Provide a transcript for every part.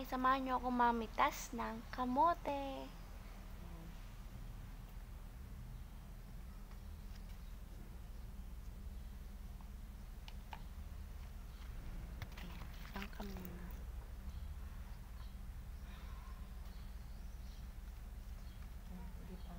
samahan nyo ako mamitas ng kamote. Ayan, ka muna. Diba?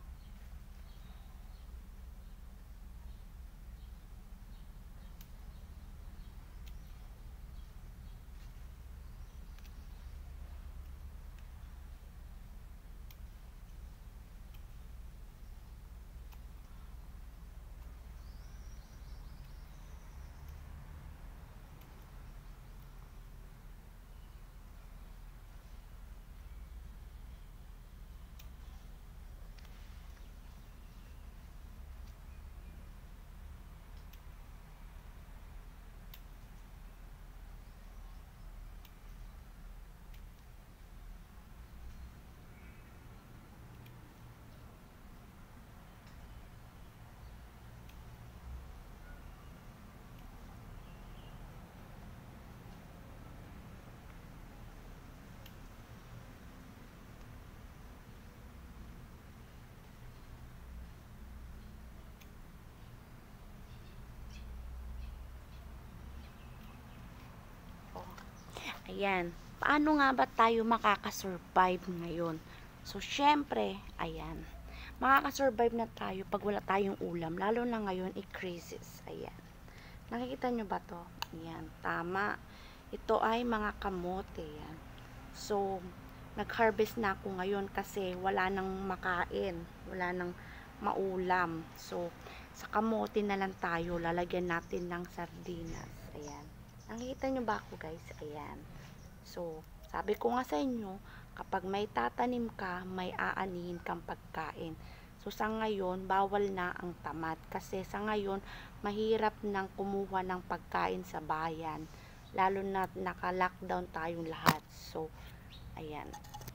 Ayan, paano nga ba tayo makakasurvive ngayon? So, syempre, ayan, makakasurvive na tayo pag wala tayong ulam, lalo na ngayon, crisis. Ayan, nakikita nyo ba to? Ayan, tama. Ito ay mga kamote. Ayan. So, nag-harvest na ako ngayon kasi wala nang makain, wala nang maulam. So, sa kamote na lang tayo, lalagyan natin ng sardinas. Ayan. Nakikita nyo ba ako, guys? Ayan. So, sabi ko nga sa inyo, kapag may tatanim ka, may aanihin kang pagkain. So, sa ngayon, bawal na ang tamad. Kasi sa ngayon, mahirap nang kumuha ng pagkain sa bayan. Lalo na naka-lockdown tayong lahat. So, ayan.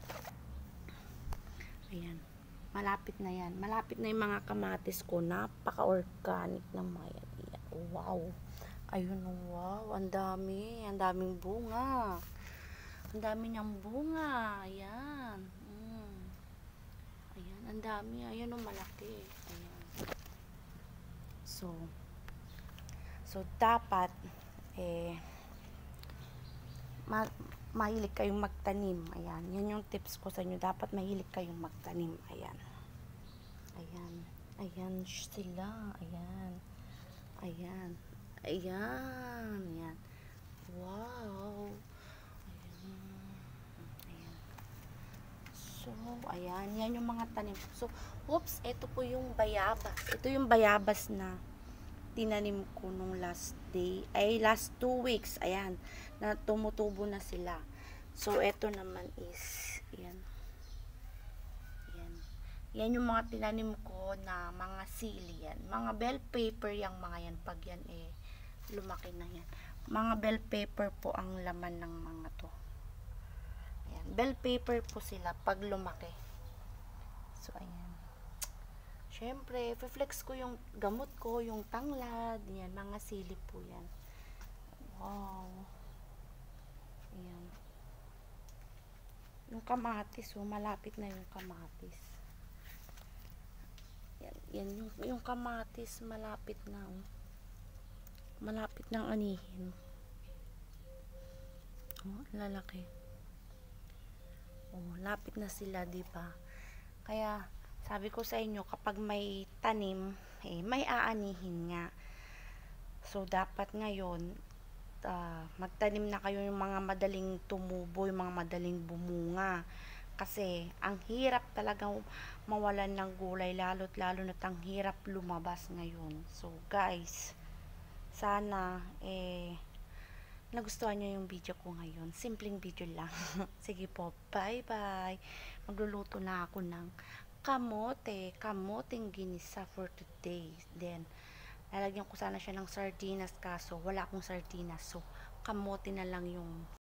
Ayan. Malapit na yan. Malapit na yung mga kamatis ko. Napaka-organic ng mga yan. Wow. Ayun, wow. Ang dami. Ang daming bunga. Ang dami niyang bunga. Ayan. Ayan. Ang dami. Ayan, malaki. Ayan. So dapat, mahilig kayong magtanim. Ayan. Yan yung tips ko sa inyo. Dapat mahilig kayong magtanim. Ayan. Ayan. Ayan sila. Ayan. Ayan. Ayan. Ayan. Wow. Ayan. So, ayan. Yan yung mga tanim. So, oops. Ito po yung bayabas. Ito yung bayabas na tinanim ko nung last 2 weeks. Ayan. Na tumutubo na sila. So, ito naman is, ayan. Ayan. Yan yung mga tinanim ko na mga sili yan. Mga bell pepper yung mga yan. Pag yan lumaki na yan. Mga bell pepper po ang laman ng mga to. Ayan. Bell pepper po sila pag lumaki. So, ayan. Siyempre, flex ko yung gamot ko, yung tanglad, yan, mga sili po yan. Wow. Ayan. Yung kamatis, malapit na yung kamatis. Yan yung kamatis, malapit na. Malapit nang anihin. Lalaki. Lapit na sila, di ba? Kaya, sabi ko sa inyo, kapag may tanim, may aanihin nga. So, dapat ngayon, magtanim na kayo yung mga madaling tumubo, yung mga madaling bumunga. Kasi, ang hirap talaga mawalan ng gulay, lalo na't ang hirap lumabas ngayon. So, guys, sana, nagustuhan nyo yung video ko ngayon. Simpleng video lang. Sige po, bye-bye. Magluluto na ako ng kamoteng ginisa for today. Then, lalagyan ko sana siya ng sardinas kaso wala akong sardinas. So, kamote na lang yung